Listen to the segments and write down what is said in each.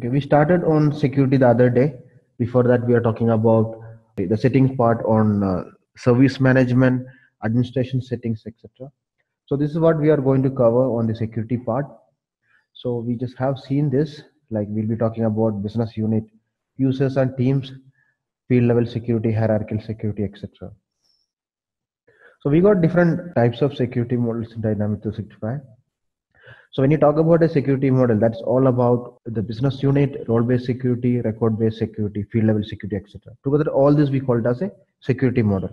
Okay, we started on security the other day. Before that, we are talking about the settings part on service management, administration settings, etc. So this is what we are going to cover on the security part. So we just have seen this, like we'll be talking about business unit, users and teams, field level security, hierarchical security, etc. So we got different types of security models in Dynamics 365. So when you talk about a security model, that's all about the business unit, role-based security, record-based security, field-level security, etc. Together, all this we call it as a security model.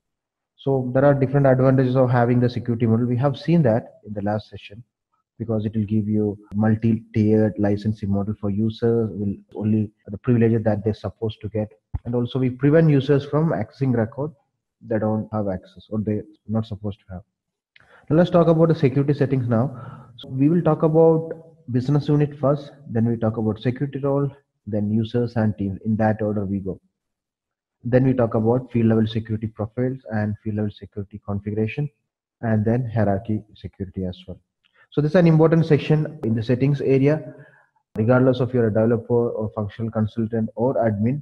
So there are different advantages of having the security model. We have seen that in the last session because it will give you multi-tiered licensing model for users, will only the privileges that they're supposed to get. And also we prevent users from accessing record they don't have access or they're not supposed to have. Now let's talk about the security settings now. So we will talk about business unit first, then we talk about security role, then users and teams. In that order we go. Then we talk about field level security profiles and field level security configuration, and then hierarchy security as well. So this is an important section in the settings area. Regardless of you're a developer or functional consultant or admin,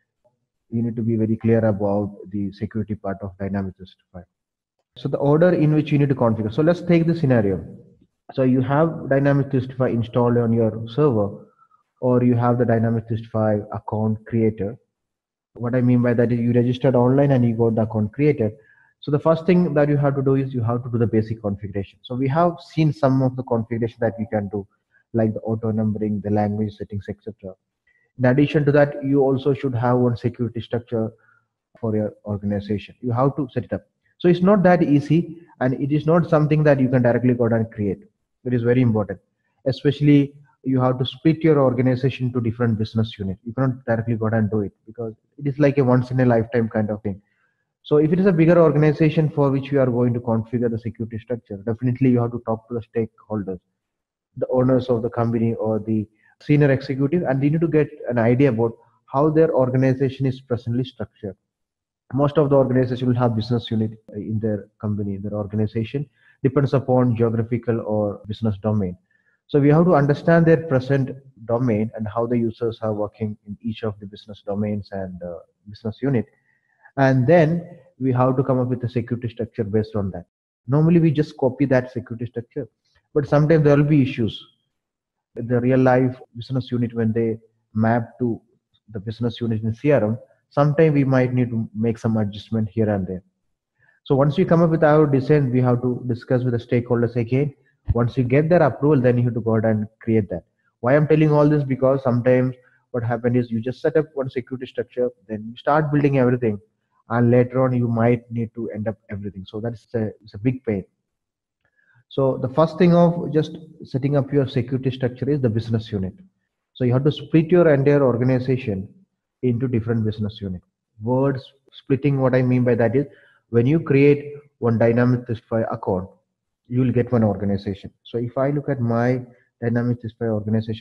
you need to be very clear about the security part of Dynamics 365. So the order in which you need to configure. So let's take the scenario. So you have Dynamics 365 installed on your server, or you have the Dynamics 365 account creator. What I mean by that is you registered online and you got the account created. So the first thing that you have to do is you have to do the basic configuration. So we have seen some of the configuration that we can do, like the auto numbering, the language settings, etc. In addition to that, you also should have one security structure for your organization. You have to set it up. So it's not that easy, and it is not something that you can directly go and create. It is very important, especially you have to split your organization to different business units. You cannot directly go and do it because it is like a once in a lifetime kind of thing. So if it is a bigger organization for which you are going to configure the security structure, definitely you have to talk to the stakeholders, the owners of the company or the senior executive, and you need to get an idea about how their organization is presently structured. Most of the organization will have business unit in their company, their organization, depends upon geographical or business domain. So we have to understand their present domain and how the users are working in each of the business domains and business unit. And then we have to come up with a security structure based on that. Normally we just copy that security structure, but sometimes there will be issues. The real life business unit, when they map to the business unit in CRM, sometimes we might need to make some adjustment here and there. So once we come up with our design, we have to discuss with the stakeholders again. Once you get their approval, then you have to go ahead and create that. Why I'm telling all this, because sometimes what happens is you just set up one security structure, then you start building everything, and later on you might need to end up everything. So it's a big pain. So the first thing of just setting up your security structure is the business unit. So you have to split your entire organization into different business units. Words splitting, what I mean by that is when you create one Dynamics 365 account, you will get one organization. So if I look at my Dynamics 365 organization,